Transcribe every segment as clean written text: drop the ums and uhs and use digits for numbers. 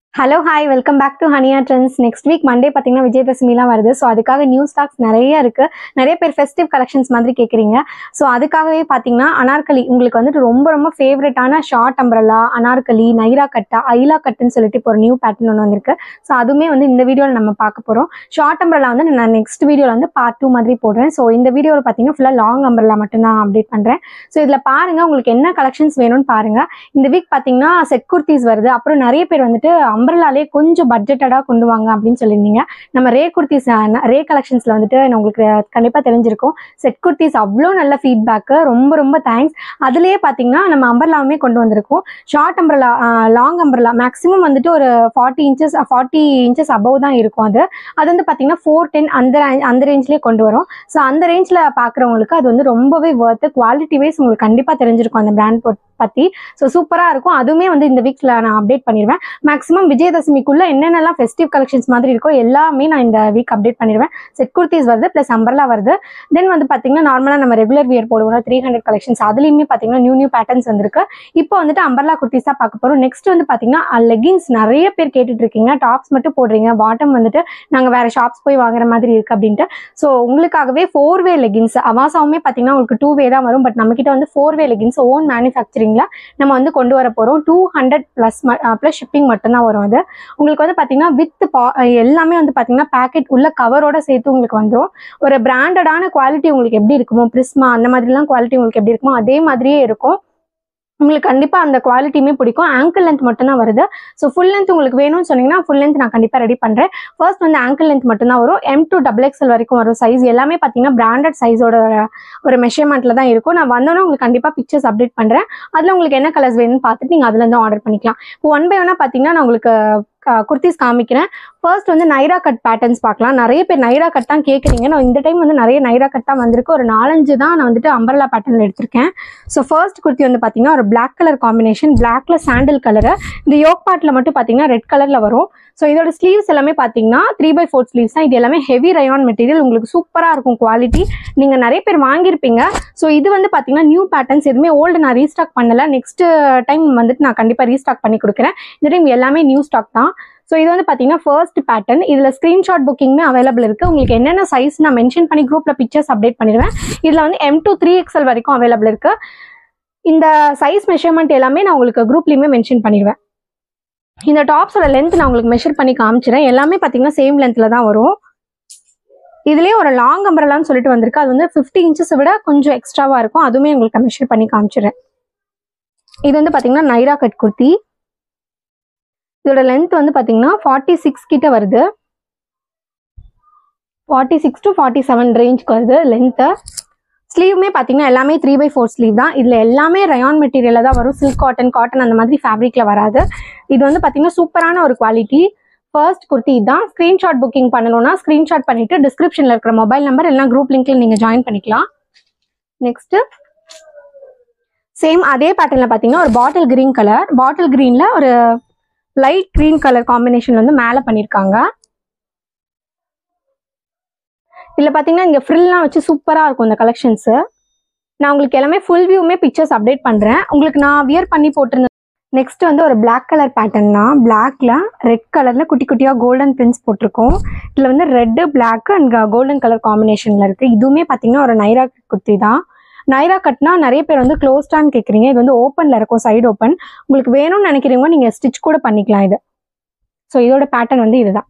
Hello, hi, welcome back to Hania Trends. Next week Monday பாத்தீங்கன்னா விஜயதசமிலாம் வருது. So அதுக்காக new stocks நிறைய இருக்கு. நிறைய பேர் ஃபெஸ்டிவ் கலெக்ஷன்ஸ் மாதிரி கேட்குறீங்க. ஸோ அதுக்காகவே பார்த்தீங்கன்னா அனார்கலி உங்களுக்கு வந்துட்டு ரொம்ப ரொம்ப ஃபேவரட்டான ஷார்ட் அம்பரலா, அனார்கலி, நைரா கட்டா, ஐலா கட்டுன்னு சொல்லிட்டு இப்போ ஒரு நியூ பேட்டர்ன் ஒன்று வந்திருக்கு. ஸோ அதுவுமே வந்து இந்த வீடியோவில் நம்ம பார்க்க போகிறோம். ஷார்ட் அம்பரலா வந்து நான் நெக்ஸ்ட் வீடியோவில் வந்து பார்ட் 2 மாதிரி போடுறேன். ஸோ இந்த வீடியோவில் பார்த்தீங்கன்னா ஃபுல்லாக லாங் அம்பரலா மட்டும் தான் அப்டேட் பண்ணுறேன். ஸோ இதில் பாருங்கள் உங்களுக்கு என்ன கலெக்ஷன்ஸ் வேணும்னு பாருங்கள். இந்த வீக் பார்த்தீங்கன்னா செட் குர்த்திஸ் வருது. அப்புறம் நிறைய பேர் வந்துட்டு அம்பரலாலே கொஞ்சம் பட்ஜெட்டடாக கொண்டு வாங்க அப்படின்னு சொல்லியிருந்தீங்க. நம்ம ரே குர்த்திஸ் ரே கலெக்ஷன்ஸில் வந்துட்டு உங்களுக்கு கண்டிப்பாக தெரிஞ்சிருக்கும். செட் குர்த்திஸ் அவ்வளோ நல்ல ஃபீட்பேக்கு, ரொம்ப ரொம்ப தேங்க்ஸ். அதுலேயே பார்த்தீங்கன்னா நம்ம அம்பர்லாவுமே கொண்டு வந்திருக்கோம். Short umbrella, long umbrella maximum வந்துட்டு ஒரு 40 இன்ச்சஸ் அபவ் தான் இருக்கும். அது வந்து பார்த்தீங்கன்னா 410 அந்த ரேஞ்ச்லேயே கொண்டு வரும். ஸோ அந்த ரேஞ்சில் பார்க்குறவங்களுக்கு அது வந்து ரொம்பவே ஒர்த்து. குவாலிட்டி வைஸ் உங்களுக்கு கண்டிப்பாக தெரிஞ்சிருக்கும் அந்த பிராண்ட் பற்றி. ஸோ சூப்பராக இருக்கும். அதுவுமே வந்து இந்த வீக்கில் நான் அப்டேட் பண்ணிடுவேன். மேக்ஸிமம் விஜயதசமிக்குள்ளே என்னென்னலாம் ஃபெஸ்டிவ் கலெக்ஷன்ஸ் மாதிரி இருக்கோ எல்லாமே நான் இந்த வீக் அப்டேட் பண்ணிடுவேன். செட் குர்த்திஸ் வருது, ப்ளஸ் அம்பர்லா வருது. தென் வந்து பார்த்தீங்கன்னா நார்மலாக நம்ம ரெகுலர் வியர் போடுவோம் 300 கலெக்ஷன்ஸ், அதுலேயுமே பார்த்தீங்கன்னா நியூ பேட்டர்ன்ஸ் வந்திருக்கு. இப்போ வந்துட்டு அம்பர்லா குர்த்திஸ் தான் பார்க்க போகிறோம். நெக்ஸ்ட் வந்து பார்த்தீங்கன்னா லெகின்ஸ் நிறைய பேர் கேட்டுட்டு இருக்கீங்க. டாப்ஸ் மட்டும் போடுறீங்க, பாட்டம் வந்துட்டு நாங்கள் வேறு ஷாப்ஸ் போய் வாங்குற மாதிரி இருக்குது அப்படின்ட்டு. ஸோ உங்களுக்காகவே 4-வே லெகின்ஸ், அவாசாவுமே பார்த்தீங்கன்னா உங்களுக்கு 2-வே தான் வரும். பட் நம்மக்கிட்ட வந்து 4-வே லெகின்ஸ் ஓன் மேனுஃபேக்சரிங் நம்ம வந்து கொண்டு வர போறோம். 200 பிளஸ் ஷிப்பிங் மட்டும்தான் வரும். அது உங்களுக்கு வந்து பாத்தீங்கன்னா வித் எல்லாமே வந்து பாத்தீங்கன்னா பேக்கெட் உள்ள கவரோட சேர்த்து உங்களுக்கு வந்துடும். ஒரு பிராண்டடான குவாலிட்டி உங்களுக்கு எப்படி இருக்குமோ, பிரிஸ்மா அந்த மாதிரிலாம் குவாலிட்டி உங்களுக்கு எப்படி இருக்குமோ அதே மாதிரியே இருக்கும். உங்களுக்கு கண்டிப்பாக அந்த குவாலிட்டியுமே பிடிக்கும். ஆங்கிள் லென்த் மட்டும் தான் வருது. ஸோ ஃபுல் லென்த் உங்களுக்கு வேணும்னு சொன்னீங்கன்னா ஃபுல் லென்த் நான் கண்டிப்பாக ரெடி பண்ணுறேன். ஃபர்ஸ்ட் வந்து ஆங்கிள் லென்த் மட்டும் தான் வரும். M to XXL வரைக்கும் வரும் சைஸ். எல்லாமே பார்த்தீங்கன்னா பிராண்டட் சைஸோட ஒரு மெஷர்மெண்ட்டில் தான் இருக்கும். நான் வந்தோன்னே உங்களுக்கு கண்டிப்பாக பிக்சர்ஸ் அப்டேட் பண்ணுறேன். அதில் உங்களுக்கு என்ன கலர்ஸ் வேணும்னு பார்த்துட்டு நீங்கள் அதுலேருந்து ஆர்டர் பண்ணிக்கலாம். இப்போ 1 by 1 பார்த்தீங்கன்னா நான் உங்களுக்கு குர்த்திஸ் காமிக்கிறேன். ஃபர்ஸ்ட் வந்து நைரா கட் பேட்டர்ன்ஸ் பார்க்கலாம். நிறைய பேர் நைரா கட் தான் கேட்குறீங்க. நான் இந்த டைம் வந்து நிறைய நைரா கட் தான் வந்திருக்கு. ஒரு 4-5 தான் நான் வந்துட்டு அம்பர்லா பேட்டர்னில் எடுத்திருக்கேன். ஸோ ஃபர்ஸ்ட் குர்த்தி வந்து பார்த்தீங்கன்னா ஒரு பிளாக் கலர் காம்பினேஷன், பிளாக்ல சாண்டில் கலரு. இந்த யோக் பார்ட்டில் மட்டும் பார்த்தீங்கன்னா ரெட் கலரில் வரும். ஸோ இதோட ஸ்லீவ்ஸ் எல்லாமே பார்த்தீங்கன்னா 3/4 ஸ்லீவ்ஸ் தான். இது எல்லாமே ஹெவி ரயான் மெட்டீரியல், உங்களுக்கு சூப்பராக இருக்கும் குவாலிட்டி. நீங்கள் நிறைய பேர் வாங்கியிருப்பீங்க. ஸோ இது வந்து பார்த்தீங்கன்னா நியூ பேட்டர்ன்ஸ், எதுவுமே ஓல்டு நான் ரீஸ்டாக் பண்ணல. நெக்ஸ்ட் டைம் வந்துட்டு நான் கண்டிப்பாக ரீஸ்டாக் பண்ணி கொடுக்குறேன். இந்த டைம் எல்லாமே நியூ ஸ்டாக் தான். ஸோ இது வந்து பார்த்தீங்கன்னா ஃபர்ஸ்ட் பேட்டர்ன். இதில் ஸ்க்ரீன்ஷாட் புக்கிங்குமே அவைலபிள் இருக்குது. உங்களுக்கு என்னென்ன சைஸ் நான் மென்ஷன் பண்ணி குரூப்பில் பிக்சர்ஸ் அப்டேட் பண்ணிடுவேன். இதில் வந்து M to 3XL வரைக்கும் அவைலபிள் இருக்குது. இந்த சைஸ் மெஷர்மெண்ட் எல்லாமே நான் உங்களுக்கு குரூப்லேயுமே மென்ஷன் பண்ணிடுவேன். இந்த டாப்ஸோட லென்த் நான் உங்களுக்கு மெஷர் பண்ணி காமிச்சிடுறேன். எல்லாமே பார்த்தீங்கன்னா சேம் லென்த்தில் தான் வரும். இதுலேயே ஒரு லாங் அம்பரலான்னு சொல்லிட்டு வந்திருக்கு. அது வந்து 50 இன்ச்சஸை விட கொஞ்சம் எக்ஸ்ட்ராவாக இருக்கும். அதுவுமே உங்களுக்கு மெஷர் பண்ணி காமிச்சிடுறேன். இது வந்து பார்த்தீங்கன்னா நைரா கட் குர்த்தி. இதோட லென்த் வந்து பார்த்தீங்கன்னா 46 கிட்ட வருது. 46 to 47 ரேஞ்சுக்கு வருது லென்த்து. ஸ்லீவுமே பார்த்தீங்கன்னா எல்லாமே 3/4 ஸ்லீவ் தான். இதில் எல்லாமே ரயான் மெட்டீரியலில் தான் வரும். சில்க் காட்டன் அந்த மாதிரி ஃபேப்ரிக்கில் வராது. இது வந்து பார்த்தீங்கன்னா சூப்பரான ஒரு குவாலிட்டி. ஃபர்ஸ்ட் குர்த்தி தான். ஸ்க்ரீன்ஷாட் புக்கிங் பண்ணணும்னா ஸ்க்ரீன்ஷாட் பண்ணிவிட்டு டிஸ்கிரிப்ஷனில் இருக்கிற மொபைல் நம்பர் எல்லாம் குரூப் லிங்க்கில் நீங்கள் ஜாயின் பண்ணிக்கலாம். நெக்ஸ்ட்டு சேம் அதே பேட்டர்னில் பார்த்தீங்கன்னா ஒரு பாட்டில் க்ரீன் கலர், பாட்டில் க்ரீனில் ஒரு லைட் க்ரீன் கலர் காம்பினேஷன் வந்து மேலே பண்ணியிருக்காங்க. இதில் பார்த்தீங்கன்னா இங்கே ஃப்ரில்லாம் வச்சு சூப்பராக இருக்கும் இந்த கலெக்ஷன்ஸு. நான் உங்களுக்கு எல்லாமே ஃபுல் வியூமே பிக்சர்ஸ் அப்டேட் பண்ணுறேன். உங்களுக்கு நான் வியர் பண்ணி போட்டிருந்தேன். நெக்ஸ்ட் வந்து ஒரு பிளாக் கலர் பேட்டர்ன் தான். பிளாக்ல ரெட் கலரில் குட்டி குட்டியாக கோல்டன் பிரிண்ட்ஸ் போட்டிருக்கோம். இதில் வந்து red, black and golden colour காம்பினேஷனில் இருக்குது. இதுவுமே பார்த்தீங்கன்னா ஒரு நைரா குர்த்தி தான். நைரா கட்னா நிறைய பேர் வந்து க்ளோஸ்டான்னு கேட்குறீங்க. இது வந்து ஓப்பனில் இருக்கும், சைடு ஓப்பன். உங்களுக்கு வேணும்னு நினைக்கிறீங்க நீங்கள் ஸ்டிச் கூட பண்ணிக்கலாம் இது. ஸோ இதோட பேட்டர்ன் வந்து இதுதான்.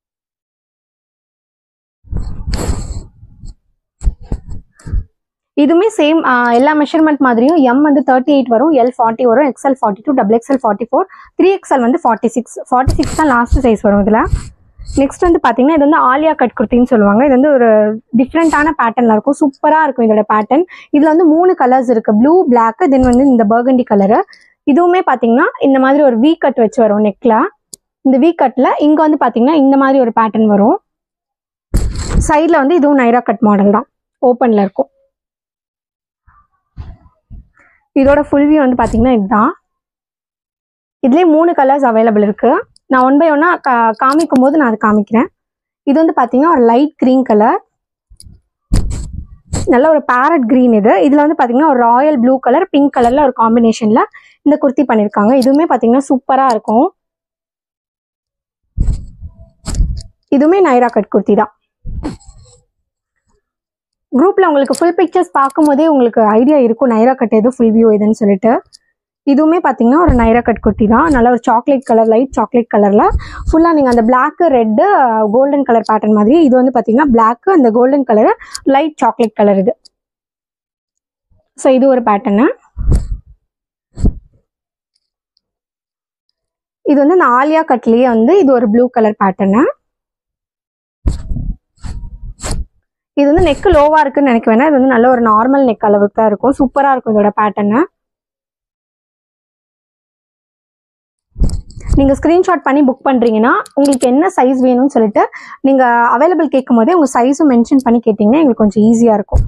இதுவுமே சேம் எல்லா மெஷர்மெண்ட் மாதிரியும் M வந்து 38 வரும், L 40 வரும், XL 42, XXL 44, 3XL வந்து 46 தான் லாஸ்ட் சைஸ் வரும் இதில். நெக்ஸ்ட் வந்து பார்த்தீங்கன்னா இது வந்து ஆலியா கட் குர்த்தின்னு சொல்லுவாங்க. இது வந்து ஒரு டிஃப்ரெண்ட்டான பேட்டர்னில் இருக்கும், சூப்பராக இருக்கும் இதோட பேட்டர்ன். இதில் வந்து 3 கலர்ஸ் இருக்குது, ப்ளூ, பிளாக், தென் வந்து இந்த பர்கண்டி கலரு. இதுவுமே பார்த்தீங்கன்னா இந்த மாதிரி ஒரு V கட் வச்சு வரும் நெக்கில். இந்த V கட்டில் இங்கே வந்து பார்த்தீங்கன்னா இந்த மாதிரி ஒரு பேட்டர்ன் வரும். சைடில் வந்து இதுவும் நைரா கட் மாடல் தான், ஓப்பனில் இருக்கும். இதோட ஃபுல் வியூ வந்து பார்த்தீங்கன்னா இதுதான். இதுலேயே 3 கலர்ஸ் அவைலபிள் இருக்குது. நான் 1 by 1 காமிக்கும் போது நான் அதை காமிக்கிறேன். இது வந்து பார்த்தீங்கன்னா ஒரு லைட் க்ரீன் கலர், நல்ல ஒரு பேரட் க்ரீன். இதில் வந்து பார்த்தீங்கன்னா ஒரு ராயல் ப்ளூ கலர், பிங்க் கலரில் ஒரு காம்பினேஷனில் இந்த குர்த்தி பண்ணியிருக்காங்க. இதுவுமே பார்த்தீங்கன்னா சூப்பராக இருக்கும். இதுவுமே நைரா கட் குர்த்தி தான். குரூப்ல உங்களுக்கு ஃபுல் பிக்சர்ஸ் பார்க்கும்போதே உங்களுக்கு ஐடியா இருக்கும் நைரா கட் எது ஃபுல் வியூ எதுன்னு சொல்லிட்டு. இதுவுமே பார்த்தீங்கன்னா ஒரு நைரா கட் குர்த்தி தான். நல்ல ஒரு சாக்லேட் கலர், லைட் சாக்லேட் கலர்ல ஃபுல்லா நீங்க அந்த black red golden colour pattern மாதிரி. இது வந்து பார்த்தீங்கன்னா பிளாக் அந்த golden colour light chocolate colour இது. ஸோ இது ஒரு பேட்டர்னு. இது வந்து இந்த ஆலியா கட்லயே வந்து இது ஒரு ப்ளூ கலர் பேட்டர்னு. இது வந்து நெக் லோவா இருக்குன்னு நினைக்க வேணாம். இது வந்து நல்ல ஒரு நார்மல் நெக் அளவுக்கு தான் இருக்கும். சூப்பரா இருக்கும் இதோட பேட்டர்னு. நீங்க ஸ்கிரீன்ஷாட் பண்ணி புக் பண்றீங்கன்னா உங்களுக்கு என்ன சைஸ் வேணும்னு சொல்லிட்டு நீங்க அவைலபிள் கேட்கும் போதே உங்க சைஸும் மென்ஷன் பண்ணி கேட்டீங்கன்னா எங்களுக்கு கொஞ்சம் ஈஸியா இருக்கும்.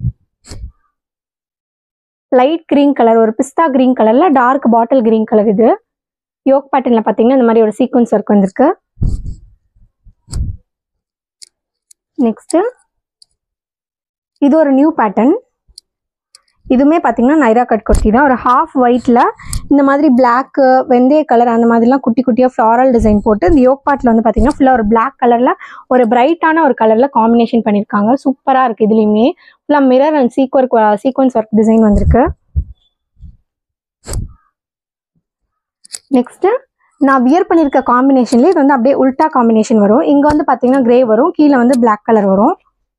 லைட் கிரீன் கலர், ஒரு பிஸ்தா கிரீன் கலர்ல டார்க் பாட்டில் கிரீன் கலர். இது யோக் பேட்டர்ன்ல பாத்தீங்கன்னா இந்த மாதிரி ஒரு சீக்வன்ஸ் ஒர்க் வந்திருக்கு. நெக்ஸ்ட் இது ஒரு நியூ பேட்டர்ன். இதுவுமே பார்த்தீங்கன்னா நைரா கட் குர்த்தி தான். ஒரு ஹாஃப் ஒயிட்ல இந்த மாதிரி பிளாக் வெந்தய கலர் அந்த மாதிரிலாம் குட்டி குட்டியாக ஃப்ளாரல் டிசைன் போட்டு இந்த யோக் பார்ட்ல வந்து பார்த்தீங்கன்னா ஃபுல்லாக ஒரு பிளாக் கலர்ல ஒரு பிரைட்டான ஒரு கலர்ல காம்பினேஷன் பண்ணியிருக்காங்க. சூப்பராக இருக்கு. இதுலேயுமே ஃபுல்லாக mirror and sequence work design வந்திருக்கு. நெக்ஸ்ட் நான் வியர் பண்ணியிருக்க காம்பினேஷன்லேயே இது வந்து அப்படியே உல்டா காம்பினேஷன் வரும். இங்கே வந்து பார்த்தீங்கன்னா கிரே வரும், கீழே வந்து பிளாக் கலர் வரும்.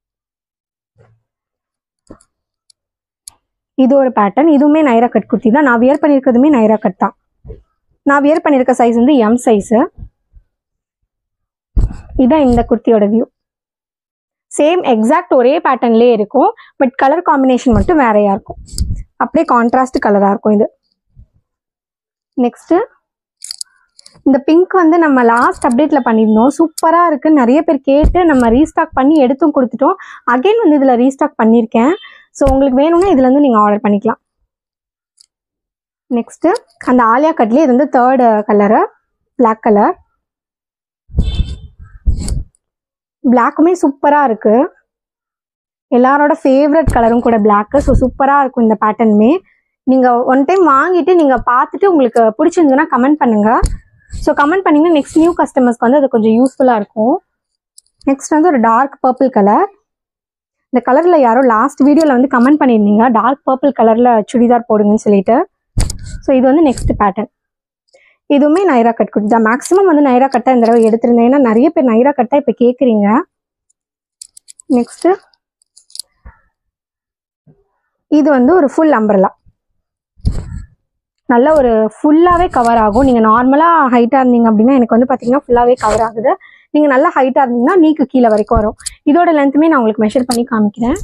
இது ஒரு பேட்டர்ன். இதுவுமே நைரா கட் குர்த்தி தான். நான் வியர் பண்ணியிருக்கிறதுமே நைரா கட் தான். நான் வியர் பண்ணியிருக்க சைஸ் வந்து எம் சைஸு. இதுதான் இந்த குர்த்தியோட வியூ. சேம் எக்ஸாக்ட் ஒரே பேட்டர்ன்லேயே இருக்கும். பட் கலர் காம்பினேஷன் மட்டும் வேறையா இருக்கும். அப்படியே கான்ட்ராஸ்ட் கலராக இருக்கும் இது. நெக்ஸ்ட்டு இந்த பிங்க் வந்து நம்ம லாஸ்ட் அப்டேட்ல பண்ணியிருந்தோம். சூப்பராக இருக்குன்னு நிறைய பேர் கேட்டு நம்ம ரீஸ்டாக் பண்ணி எடுத்தும் கொடுத்துட்டோம். அகைன் வந்து இதில் ரீஸ்டாக் பண்ணியிருக்கேன். ஸோ உங்களுக்கு வேணும்னா இதுல இருந்து நீங்கள் ஆர்டர் பண்ணிக்கலாம். நெக்ஸ்ட்டு அந்த ஆலியா கட்லேயே இது வந்து தேர்ட் கலரு பிளாக் கலர். பிளாக்குமே சூப்பராக இருக்கு. எல்லாரோட ஃபேவரட் கலரும் கூட பிளாக்கு. ஸோ சூப்பராக இருக்கும் இந்த பேட்டர்னுமே. நீங்கள் ஒன் டைம் வாங்கிட்டு நீங்கள் பார்த்துட்டு உங்களுக்கு பிடிச்சிருந்ததுன்னா கமெண்ட் பண்ணுங்க. ஸோ கமெண்ட் பண்ணிங்கன்னா நெக்ஸ்ட் நியூ கஸ்டமர்ஸ்க்கு வந்து அது கொஞ்சம் யூஸ்ஃபுல்லாக இருக்கும். நெக்ஸ்ட் வந்து ஒரு டார்க் பர்பிள் கலர். இந்த கலரில் யாரோ லாஸ்ட் வீடியோவில் வந்து கமெண்ட் பண்ணியிருந்தீங்க டார்க் பர்பிள் கலரில் சுடிதார் போடுங்கன்னு சொல்லிட்டு. ஸோ இது வந்து நெக்ஸ்ட் பேட்டர்ன். இதுவுமே நைரா கட் குர்த்தி தான். மேக்ஸிமம் வந்து நைரா கட்டா இந்த தடவை எடுத்திருந்தேன். ஏன்னா நிறைய பேர் நைரா கட்டா இப்போ கேட்குறீங்க. நெக்ஸ்ட்டு இது வந்து ஒரு ஃபுல் அம்பர்லா. நல்ல ஒரு ஃபுல்லாகவே கவர் ஆகும். நீங்கள் நார்மலாக ஹைட்டாக இருந்தீங்க அப்படின்னா எனக்கு வந்து பார்த்தீங்கன்னா ஃபுல்லாகவே கவர் ஆகுது. நீங்கள் நல்லா ஹைட்டாக இருந்தீங்கன்னா நீக்கு கீழே வரைக்கும் வரும். இதோட லென்த்துமே நான் உங்களுக்கு மெஷர் பண்ணி காமிக்கிறேன்.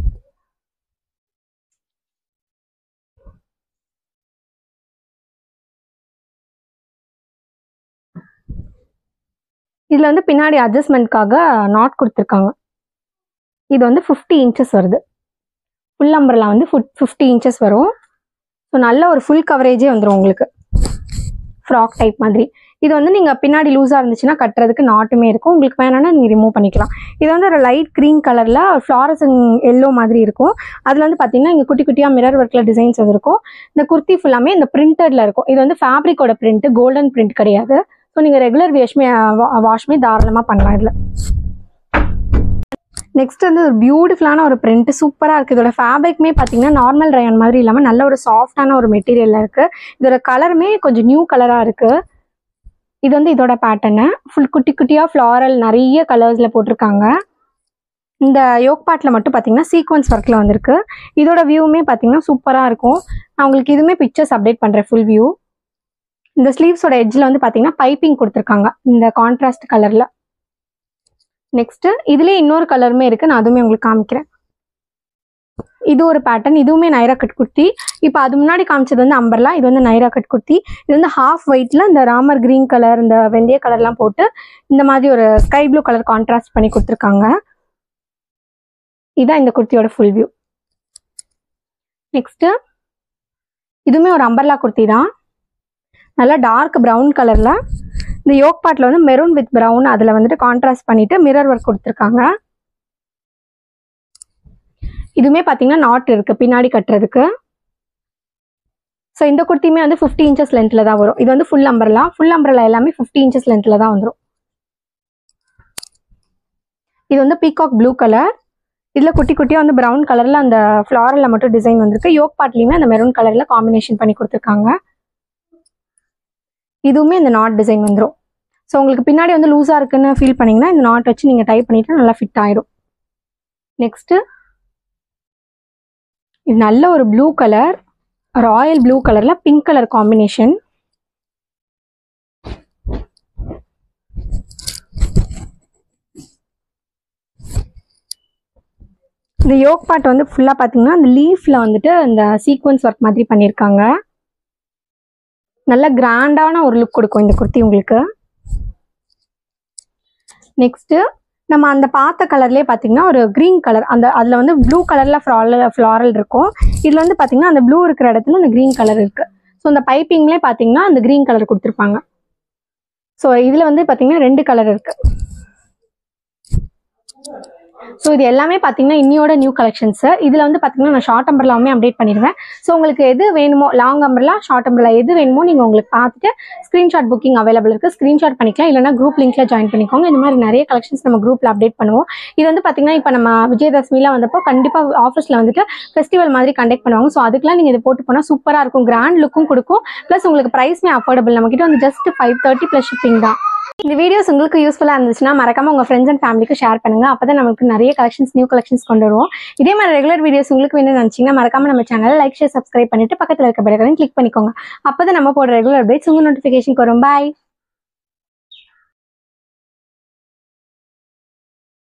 இதில் வந்து பின்னாடி அட்ஜஸ்ட்மெண்ட்காக நாட் கொடுத்துருக்காங்க. இது வந்து 50 இன்ச்சஸ் வருது. ஃபுல் அம்பர்லா வந்து 50 இன்ச்சஸ் வரும். ஸோ நல்ல ஒரு ஃபுல் கவரேஜே வந்துடும் உங்களுக்கு. ஃப்ராக் டைப் மாதிரி. இது வந்து நீங்கள் பின்னாடி லூஸாக இருந்துச்சுன்னா கட்டுறதுக்கு நாட்டுமே இருக்கும். உங்களுக்கு வேணும்னா நீங்கள் ரிமூவ் பண்ணிக்கலாம். இது வந்து ஒரு லைட் க்ரீன் கலரில் ஃப்ளாரசன் எல்லோ மாதிரி இருக்கும். அதில் வந்து பார்த்தீங்கன்னா இங்கே குட்டி குட்டியாக மிரர் ஒர்க்கில் டிசைன்ஸ் வந்துருக்கும். இந்த குர்த்தி ஃபுல்லாமே இந்த பிரிண்டடில் இருக்கும். இது வந்து ஃபேப்ரிக்கோட பிரிண்ட், கோல்டன் பிரிண்ட் கிடையாது. ஸோ நீங்கள் ரெகுலர் வாஷ்மே தாராளமாக பண்ணலாம் இதில். நெக்ஸ்ட் வந்து ஒரு பியூட்டிஃபுல்லான ஒரு பிரிண்ட் சூப்பராக இருக்குது. இதோட ஃபேப்ரிக்மே பார்த்தீங்கன்னா நார்மல் ரயான் மாதிரி இல்லாமல் நல்ல ஒரு சாஃப்டான ஒரு மெட்டீரியலில் இருக்குது. இதோட கலருமே கொஞ்சம் நியூ கலராக இருக்குது. இது வந்து இதோட பேட்டர்னு ஃபுல் குட்டி குட்டியாக ஃப்ளாரல் நிறைய கலர்ஸில் போட்டிருக்காங்க. இந்த யோக் பார்ட்டில் மட்டும் பார்த்தீங்கன்னா சீக்வன்ஸ் ஒர்க்கில் வந்திருக்கு. இதோட வியூவுமே பார்த்தீங்கன்னா சூப்பராக இருக்கும். நான் உங்களுக்கு இதுவுமே பிக்சர்ஸ் அப்டேட் பண்ணுறேன் ஃபுல் வியூ. இந்த ஸ்லீவ்ஸோட எட்ஜில் வந்து பார்த்தீங்கன்னா பைப்பிங் கொடுத்துருக்காங்க இந்த கான்ட்ராஸ்ட் கலரில். நெக்ஸ்ட்டு இதுலேயே இன்னொரு கலருமே இருக்குது. நான் அதுவுமே உங்களுக்கு காமிக்கிறேன். இது ஒரு பேட்டர்ன். இதுவுமே நைரா கட் குர்த்தி. இப்போ அது முன்னாடி காமிச்சது வந்து அம்பர்லா. இது வந்து நைரா கட் குர்த்தி. இது வந்து ஹாஃப் ஒயிட்ல இந்த ராமர் கிரீன் கலர் இந்த வெந்தய கலர்லாம் போட்டு இந்த மாதிரி ஒரு ஸ்கை ப்ளூ கலர் கான்ட்ராஸ்ட் பண்ணி கொடுத்துருக்காங்க. இதுதான் இந்த குர்த்தியோட ஃபுல் வியூ. நெக்ஸ்ட்டு இதுவுமே ஒரு அம்பர்லா குர்த்தி தான். நல்லா டார்க் ப்ரௌன் கலரில் இந்த யோக் பார்ட்டில் வந்து மெரூன் வித் ப்ரௌன் அதில் வந்துட்டு கான்ட்ராஸ்ட் பண்ணிட்டு மிரர் ஒர்க் கொடுத்துருக்காங்க. இதுவுமே பார்த்தீங்கன்னா நாட் இருக்குது பின்னாடி கட்டுறதுக்கு. ஸோ இந்த குர்த்தியுமே வந்து 50 இன்ச்சஸ் லென்த்தில் தான் வரும். இது வந்து ஃபுல் அம்பர்லா எல்லாமே 50 இன்ச்சஸ் லென்த்தில் தான் வந்துடும். இது வந்து பீகாக் ப்ளூ கலர். இதில் குட்டி குட்டியாக வந்து ப்ரௌன் கலரில் அந்த ஃப்ளாரலில் மட்டும் டிசைன் வந்திருக்கு. யோக் பார்ட்லேயுமே அந்த மெரூன் கலரில் காம்பினேஷன் பண்ணி கொடுத்துருக்காங்க. இதுவுமே இந்த நாட் டிசைன் வந்துடும். ஸோ உங்களுக்கு பின்னாடி வந்து லூஸாக இருக்குன்னு ஃபீல் பண்ணிங்கன்னா இந்த நாட் வச்சு நீங்கள் டைப் பண்ணிவிட்டு நல்லா ஃபிட் ஆயிடும். நெக்ஸ்ட்டு இது நல்ல ஒரு ப்ளூ கலர், ராயல் ப்ளூ கலரில் பிங்க் கலர் காம்பினேஷன். இந்த யோக் பார்ட் வந்து ஃபுல்லாக பார்த்தீங்கன்னா அந்த லீஃபில் வந்துட்டு இந்த சீக்வன்ஸ் ஒர்க் மாதிரி பண்ணியிருக்காங்க. நல்ல கிராண்டான ஒரு லுக் கொடுக்கும் இந்த குர்த்தி உங்களுக்கு. நெக்ஸ்ட்டு நம்ம அந்த பார்த்த கலர்லேயே பார்த்தீங்கன்னா ஒரு க்ரீன் கலர், அதில் வந்து ப்ளூ கலரில் ஃப்ளாரல் இருக்கும். இதில் வந்து பார்த்தீங்கன்னா அந்த ப்ளூ இருக்கிற இடத்துல அந்த க்ரீன் கலர் இருக்குது. ஸோ அந்த பைப்பிங்லேயே பார்த்தீங்கன்னா அந்த க்ரீன் கலர் கொடுத்துருப்பாங்க. ஸோ இதில் வந்து பார்த்தீங்கன்னா 2 கலர் இருக்குது. ஸோ இது எல்லாமே பார்த்தீங்கன்னா இன்னியோட நியூ கலெக்ஷன்ஸு. இதில் வந்து பார்த்தீங்கன்னா நான் ஷார்ட் அம்பர்லாவுமே அப்டேட் பண்ணிடுவேன். ஸோ உங்களுக்கு எது வேணுமோ, லாங் அம்பர்லா ஷார்ட் அம்பர்லா எது வேணுமோ நீங்கள் உங்களுக்கு பார்த்துட்டு ஸ்க்ரீன்ஷாட் புக்கிங் அவைலபிள் இருக்குது. ஸ்க்ரீன்ஷாட் பண்ணிக்கலாம், இல்லைனா குரூப் லிங்க்கில் ஜாயின் பண்ணிக்கோங்க. இந்த மாதிரி நிறைய கலெக்ஷன்ஸ் நம்ம குரூப்பில் அப்டேட் பண்ணுவோம். இது வந்து பார்த்தீங்கன்னா இப்போ நம்ம விஜயதசமிலாம் வந்தப்போ கண்டிப்பாக ஆஃபீஸில் வந்துட்டு ஃபெஸ்டிவல் மாதிரி கண்டக்ட் பண்ணுவாங்க. ஸோ அதுக்கெலாம் நீங்கள் இது போட்டு போனால் சூப்பராக இருக்கும், கிராண்ட் லுக்கும் கொடுக்கும். ப்ளஸ் உங்களுக்கு ப்ரைஸ்மே அஃபோர்டபுள். நம்மக்கிட்ட வந்து ஜஸ்ட் 530 ப்ளஸ் ஷிப்பிங் தான். இந்த வீடியோஸ் உங்களுக்கு யூஸ்ஃபுல்லாக இருந்துச்சுன்னா மறக்காம உங்கள் ஃப்ரெண்ட்ஸ் அண்ட் ஃபேமிலிக்கு ஷேர் பண்ணுங்கள். அப்போ தான் நமக்கு நிறைய கலெக்ஷன்ஸ், நியூ கலெக்ஷன்ஸ் கொண்டு வருவோம். இதே மாதிரி ரெகுலர் வீடியோஸ் உங்களுக்கு வேணும்னு நினச்சிங்கன்னா மறக்காம நம்ம சேனலை லைக், ஷேர், சப்ஸ்கிரைப் பண்ணிட்டு பக்கத்தில் இருக்க பெல் ஐகானை கிளிக் பண்ணிக்கோங்க. அப்போ தான் நம்ம போடுற ரெகுலர் அப்டேட்ஸ் உங்கள் நோட்டிஃபிகேஷனுக்கு வரும். பாய்.